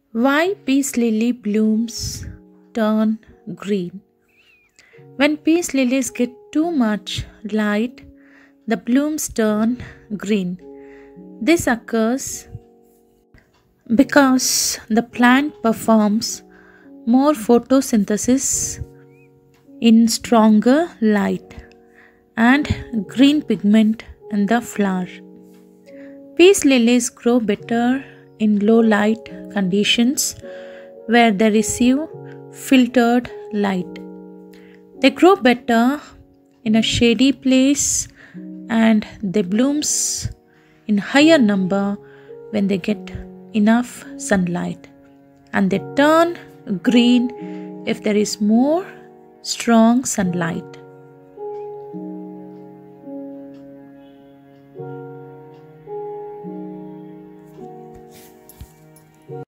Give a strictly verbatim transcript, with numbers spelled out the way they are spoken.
Why peace lily blooms turn green? When peace lilies get too much light, the blooms turn green. This occurs because the plant performs more photosynthesis in stronger light and green pigment in the flower. Peace lilies grow better in low light conditions where they receive filtered light. They grow better in a shady place and they blooms in higher number when they get enough sunlight, and they turn green if there is more strong sunlight.